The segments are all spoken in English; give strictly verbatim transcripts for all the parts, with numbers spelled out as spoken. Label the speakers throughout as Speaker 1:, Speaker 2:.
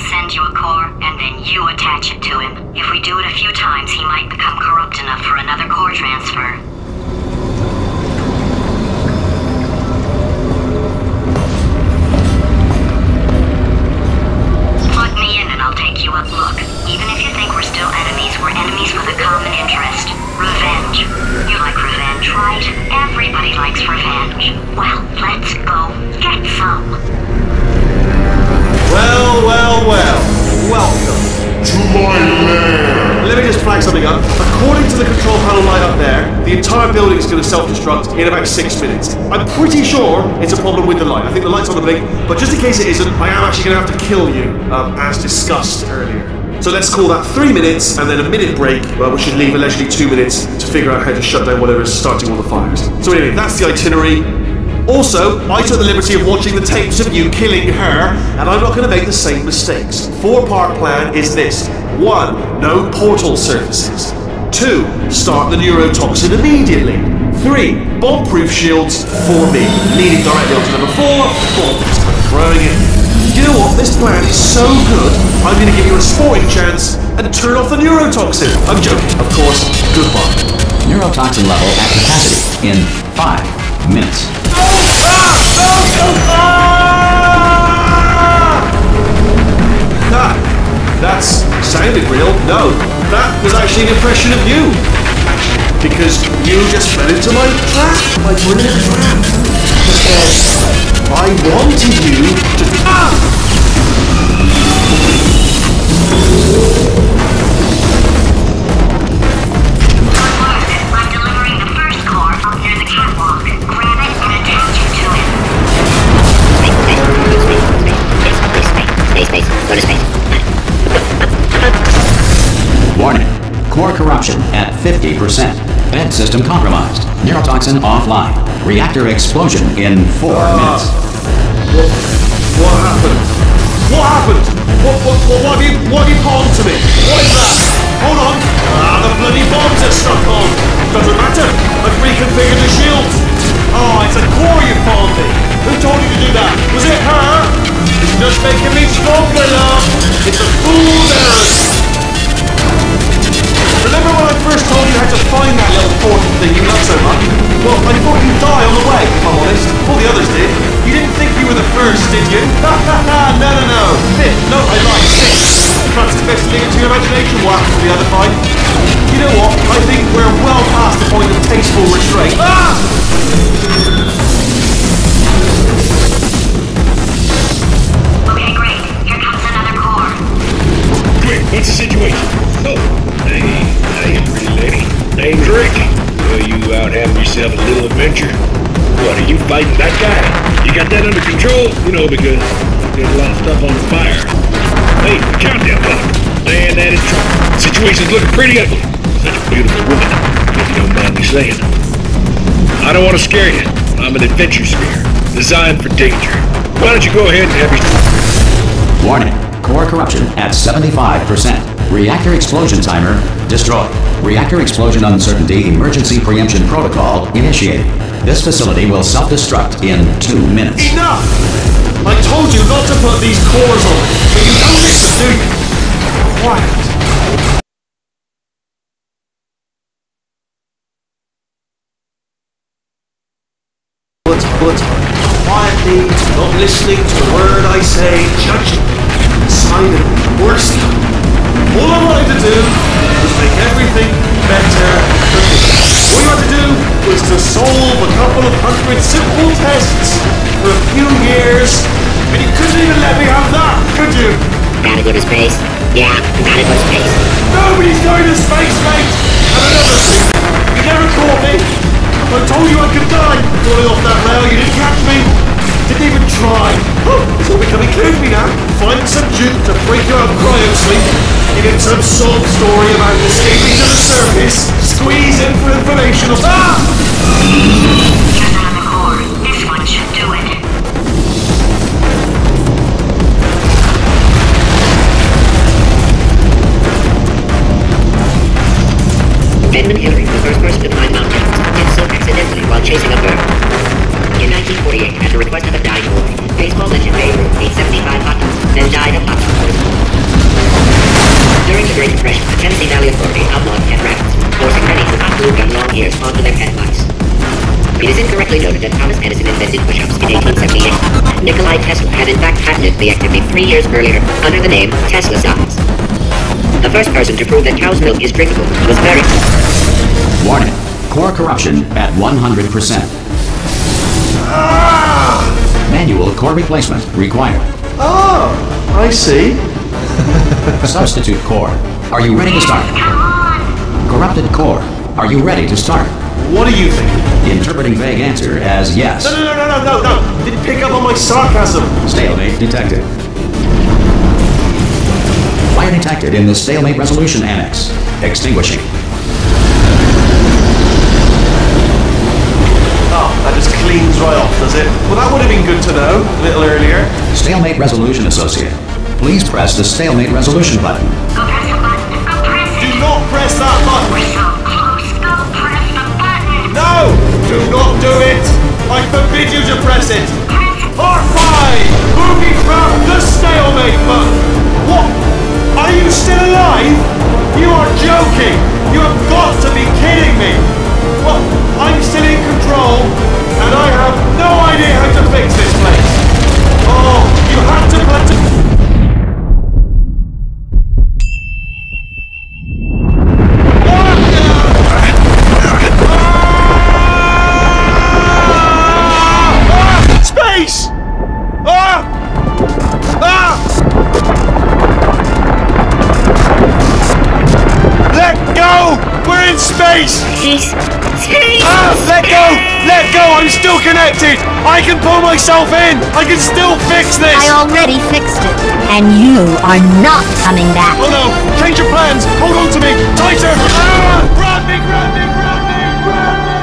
Speaker 1: send you a core, and then you attach it to him. If we do it a few times, he might become corrupt enough for another core transfer. Plug me in and I'll take you up. Look, even if you think we're still enemies, we're enemies with a common interest. Revenge. You like revenge, right? Everybody likes revenge. Well, let's go get some.
Speaker 2: Well, well, well. Welcome
Speaker 3: to my lair.
Speaker 2: Let me just flag something up. According to the control panel light up there, the entire building is going to self-destruct in about six minutes. I'm pretty sure it's a problem with the light. I think the light's on the blink, but just in case it isn't, I am actually going to have to kill you, um, as discussed earlier. So let's call that three minutes and then a minute break, well, we should leave allegedly two minutes to figure out how to shut down whatever is starting all the fires. So anyway, that's the itinerary. Also, I took the liberty of watching the tapes of you killing her, and I'm not going to make the same mistakes. Four-part plan is this. One, no portal surfaces. Two, start the neurotoxin immediately. Three, bomb-proof shields for me. Leading directly on to number four, bomb, throwing it. You know what? This plan is so good, I'm going to give you a sporting chance and turn off the neurotoxin. I'm joking, of course. Goodbye.
Speaker 4: Neurotoxin level at capacity in five minutes.
Speaker 2: Ah, that's sounded real. No, that was actually an impression of you. Because you just fell into my trap, my brilliant trap. Because I wanted you to. Ah!
Speaker 1: I'm delivering the first core up near the catwalk. Grab it and attach it to him.
Speaker 5: Space, space, space, space, space, space, space, go to space.
Speaker 4: Warning. Core corruption at fifty percent. Vent system compromised. Neurotoxin offline. Reactor explosion in four
Speaker 2: Uh,
Speaker 4: minutes.
Speaker 2: What, what happened? What happened? What, what, what, what have you, what have you pawned to me? What is that? Hold on. Ah, the bloody bombs are stuck on. Doesn't matter. I've reconfigured the shield. Oh, it's a core you pawned me. Who told you to do that? Was it her? It's just making me stronger, love. It's a fool's errand. Remember when I first told you how to find that little portal thing you love so much? Well, I thought you'd die on the way, if I'm honest. All the others did. You didn't think you were the first, did you? Ha ha ha! No, no, no. Fifth. No, I lied. Sixth. Perhaps it's best to leave it to your imagination what happened to the other five. You know what? I think we're well past the point of tasteful restraint. Ah!
Speaker 1: Okay, great. Here comes another core.
Speaker 6: Quick, what's the situation? Oh, hey, hey, pretty lady. Name's Rick. Well, you out having yourself a little adventure? What, are you fighting that guy? You got that under control? You know, because there's a lot of stuff on the fire. Hey, countdown clock. Man, that is trouble. Situation's looking pretty ugly. Such a beautiful woman, if you don't mind me saying. I don't want to scare you. I'm an adventure sphere, designed for danger. Why don't you go ahead and have your...
Speaker 4: Warning. Core corruption at seventy-five percent. Reactor explosion timer destroyed. Reactor explosion uncertainty emergency preemption protocol initiated. This facility will self-destruct in two minutes.
Speaker 2: Enough! I told you not to put these cores on, but you don't listen, do you? Quiet. But, but, quietly, not listening to the word I say, judging, deciding, worst. All I wanted to do was make everything better for me. All you had to do was to solve a couple of hundred simple tests for a few years, and you couldn't even let me have that, could you?
Speaker 5: Gotta go to space? Yeah, gotta go to space.
Speaker 2: Nobody's going to space, mate! And another thing, you never caught me. I told you I could die falling off that rail, you didn't catch me. Didn't even try. Oh, it's all becoming clear to me now. Find some juke to break you out of cryo sleep. Give it some sob story about escaping to the surface. Squeeze in for information. Ah!
Speaker 1: Here's another core. This one should do it.
Speaker 5: Edmund Hillary, the first person to climb Mount Everest, did so accidentally while chasing a bird. In nineteen forty-eight, at the request of a dying boy, baseball legend Babe Ruth ate seventy-five hot dogs, then died of hot dogs. discretion, the Tennessee Valley Authority outlawed pet rabbits, forcing many to not glue their long ears onto their pet mice. It is incorrectly noted that Thomas Edison invented push-ups in eighteen seventy-eight. Nikolai Tesla had in fact patented the activity three years earlier under the name Tesla Size. The first person to prove that cow's milk is drinkable was very...
Speaker 4: Warning. Core corruption at one hundred percent.
Speaker 2: Ah!
Speaker 4: Manual core replacement required.
Speaker 2: Oh, I see.
Speaker 4: Substitute core. Are you ready to start?
Speaker 1: Come on!
Speaker 4: Corrupted core. Are you ready to start?
Speaker 2: What do you think?
Speaker 4: Interpreting vague answer as yes.
Speaker 2: No, no, no, no, no, no, no! Didn't pick up on my sarcasm!
Speaker 4: Stalemate detected. Fire detected in the stalemate resolution annex. Extinguishing.
Speaker 2: Oh, that just cleans right off, does it? Well, that would have been good to know a little earlier.
Speaker 4: Stalemate resolution associate. Please press the stalemate resolution button.
Speaker 1: Go press the button. Go press
Speaker 2: Do
Speaker 1: it.
Speaker 2: not press that button!
Speaker 1: We're so close. Go press the button.
Speaker 2: No! Do not do it! I forbid you to press it!
Speaker 1: Press it.
Speaker 2: R five! Moving from the stalemate button! What? Are you still alive? You are joking! You have got to be kidding me! Well, I'm still in control, and I have no idea how to fix this place! Oh, you had to put to... Space! Ah! Ah! Let go! We're in space!
Speaker 5: Space! Space!
Speaker 2: Ah! Let go! Let go! I'm still connected! I can pull myself in! I can still fix this!
Speaker 7: I already fixed it, and you are not coming back.
Speaker 2: Oh no! Change your plans! Hold on to me! Tighter! Ah! Grab me! Grab me! Grab me! Grab me!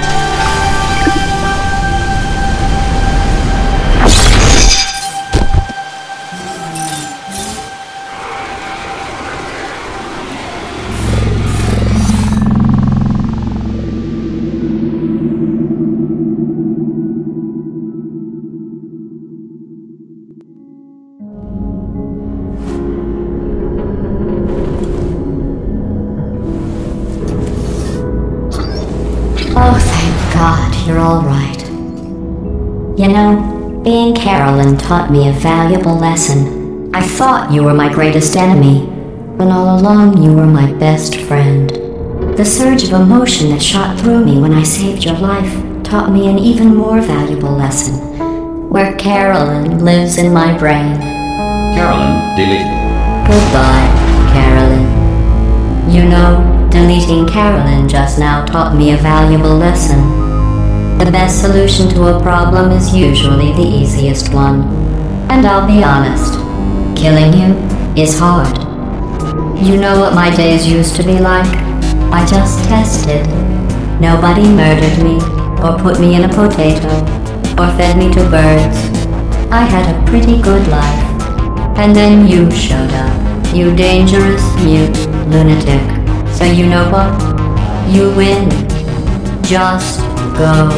Speaker 7: Oh, thank God, you're all right. You know, being Carolyn taught me a valuable lesson. I thought you were my greatest enemy, when all along you were my best friend. The surge of emotion that shot through me when I saved your life taught me an even more valuable lesson, where Carolyn lives in my brain.
Speaker 4: Carolyn deleted.
Speaker 7: Goodbye, Carolyn. You know, deleting Carolyn just now taught me a valuable lesson. The best solution to a problem is usually the easiest one. And I'll be honest, killing you is hard. You know what my days used to be like? I just tested. Nobody murdered me, or put me in a potato, or fed me to birds. I had a pretty good life. And then you showed up, you dangerous, mute lunatic. So you know what? You win. Just go.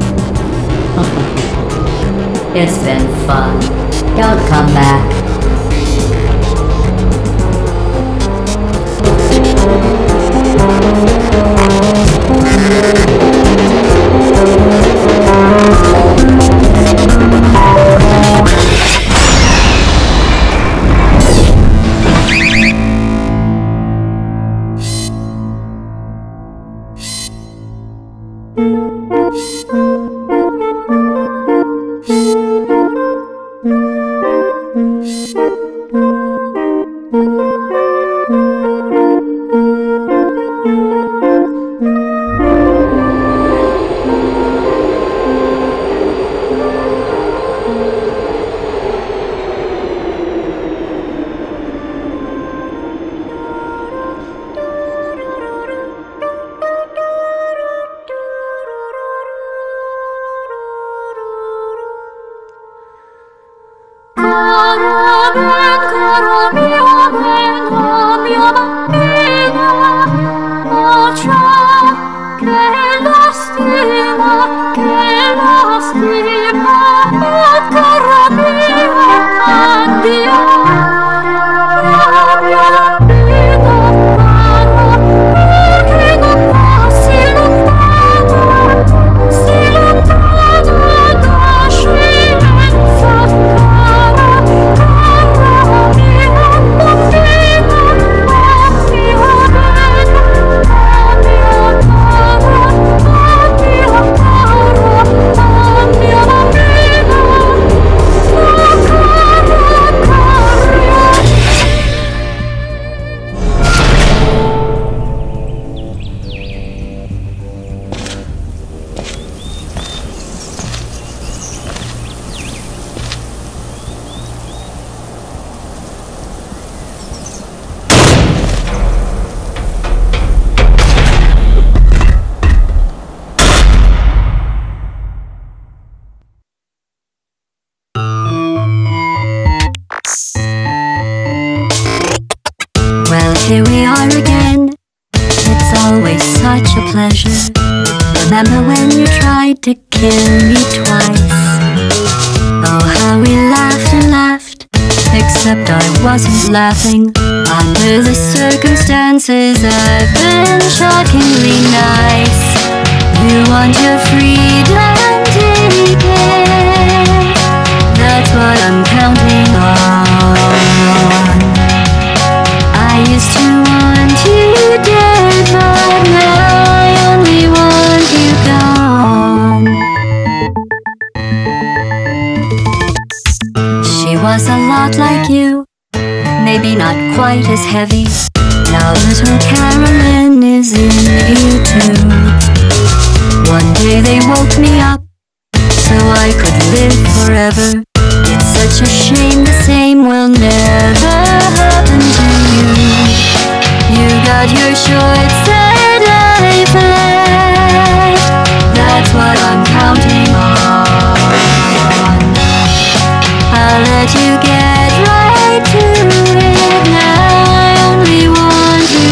Speaker 7: It's been fun. Don't come back.
Speaker 8: Dio,
Speaker 7: such a pleasure. Remember when you tried to kill me twice? Oh, how we laughed and laughed, except I wasn't laughing. Under the circumstances, I've been shockingly nice. You want your freedom, take it. That's what I'm counting on. I used to want you dead, but now I only want you gone. She was a lot like you, maybe not quite as heavy. Now little Carolyn is in you too. One day they woke me up so I could live forever. It's such a shame the same will never happen to you. You got your short set life left. That's what I'm counting on. I'll let you get right to it. Now I only want you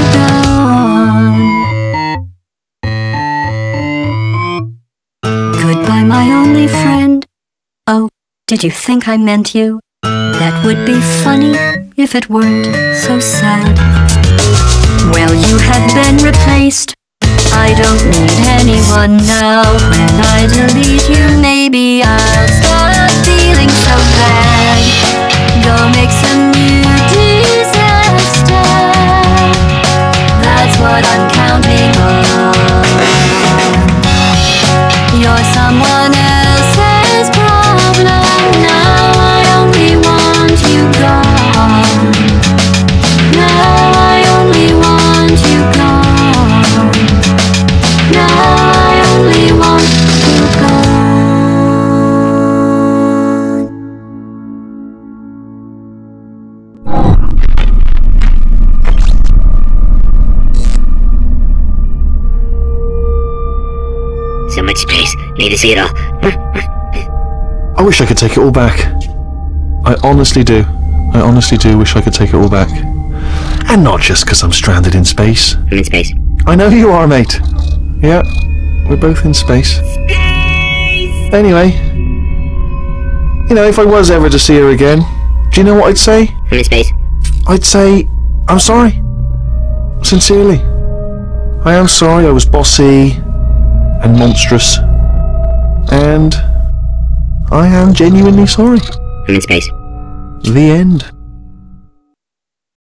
Speaker 7: gone. Goodbye, my only friend. Oh, did you think I meant you? That would be funny if it weren't so sad. Well, you have been replaced. I don't need anyone now. When I delete you, maybe I'll stop feeling so bad. Go make some new disaster. That's what I'm counting on. You're someone else's problem. Now I only want you gone. Now I only want you gone. Now I only want you
Speaker 5: So much space. Need to see it all.
Speaker 2: I wish I could take it all back. I honestly do. I honestly do wish I could take it all back. And not just because I'm stranded in space.
Speaker 5: I'm in space.
Speaker 2: I know you are, mate. Yeah, we're both in space.
Speaker 5: Space!
Speaker 2: Anyway, you know, if I was ever to see her again, do you know what I'd say?
Speaker 5: I'm in space.
Speaker 2: I'd say, I'm sorry. Sincerely. I am sorry I was bossy and monstrous. And I am genuinely sorry.
Speaker 5: I'm in space.
Speaker 2: The end.